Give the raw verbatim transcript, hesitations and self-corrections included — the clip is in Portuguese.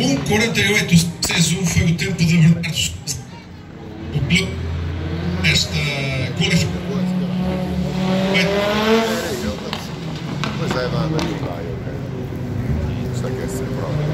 um quarenta e oito sessenta e um foi o tempo de Bernardo Sousa. O clube nesta qualificação. Pois é, vai, vai, vai, ok. Isto aqui é sempre prova.